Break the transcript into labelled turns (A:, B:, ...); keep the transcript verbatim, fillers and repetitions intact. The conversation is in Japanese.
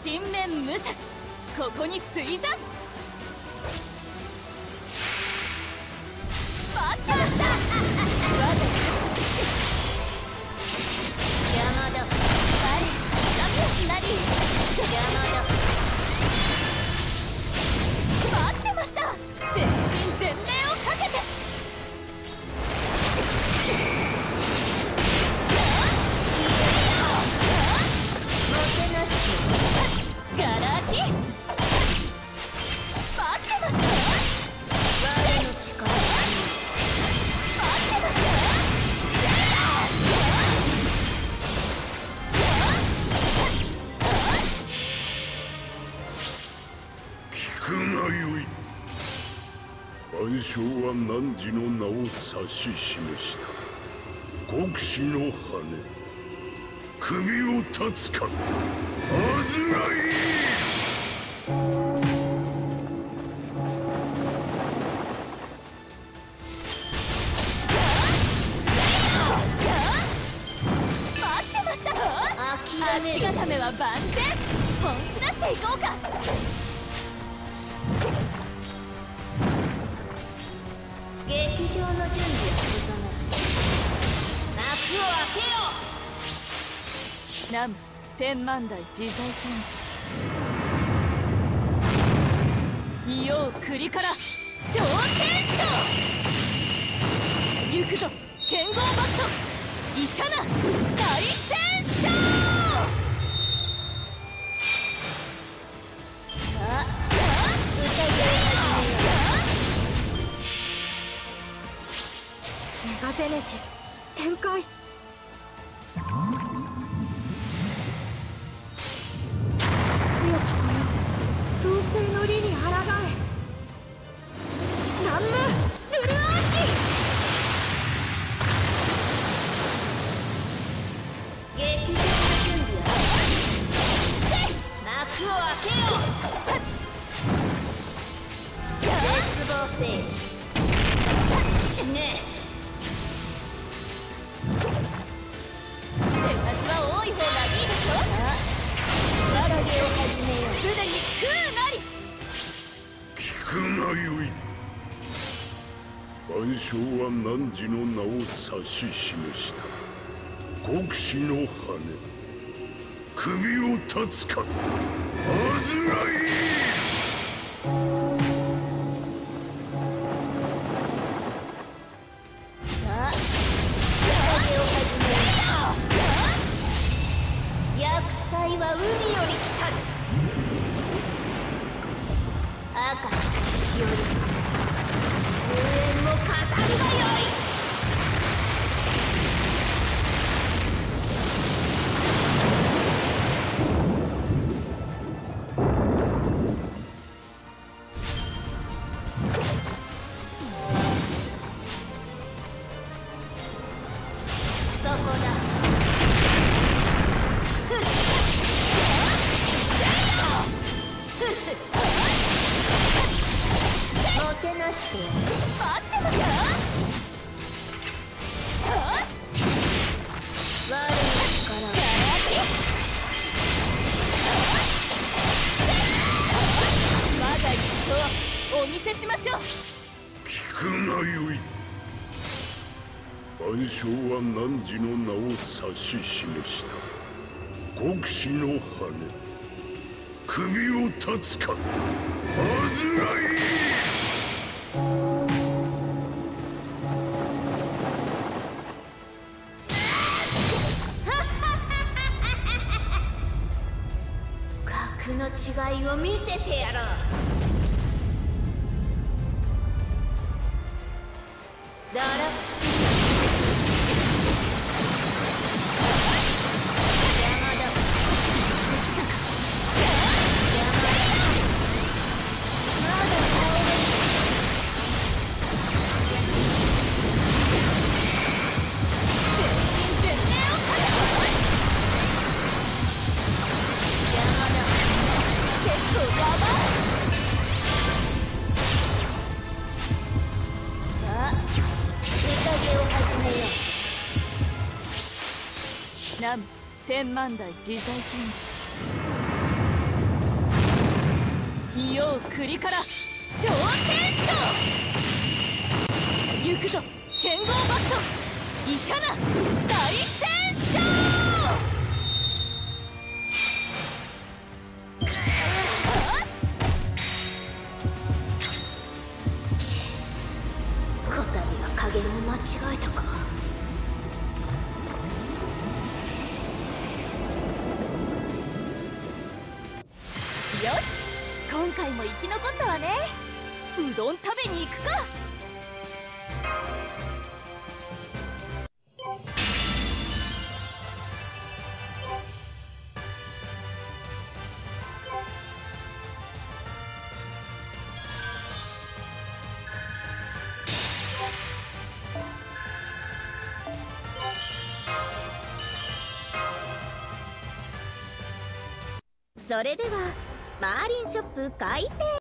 A: 神面武蔵、ここに水座。待ってました。邪魔だ。あれ、ダメしなり。邪魔だ。待ってました。全身全霊をかけて。もてなしガラ空き。待ってました。我の力。
B: 聞くがよい。万象は汝の名を指し示した。極死の羽、首を断つか。あずらい。
A: 足固めは万全。本気出していこうか。劇場の準備は整う。幕を開けよ。南無天満台自在天智。仁王栗から昇天将。行くぞ剣豪バットイシャナ大戦将。
C: メガジェネシス展開。強き子よ、創世の利に抗え。南無ドゥルアーキ。劇場の準備は幕を開けよう。絶望せいねえ。手数は多い方がいいでしょ。わらげを始めよう。すでに空なり。
B: 聞くがよい。万象は汝の名を指し示した。極死の羽、首を断つか。あずらい。
A: は海より来たる。赤より終焉も飾るがよい。そこだ。もてなして待ってました。我の力を我が一をお見せしましょう。
B: 聞くがよい。万象は汝の名を指し示した。極死の羽、首を断つか。あずらい。
A: 格の違いを見せてやろう。だら南無天満台自在天智。
C: イオウ栗から昇天将行くぞ剣豪バットイシャナ大戦将。
A: こたびは加減を間違えたか。
C: よし今回も生き残ったわね。うどん食べに行くか。
A: それではマーリンショップ開店。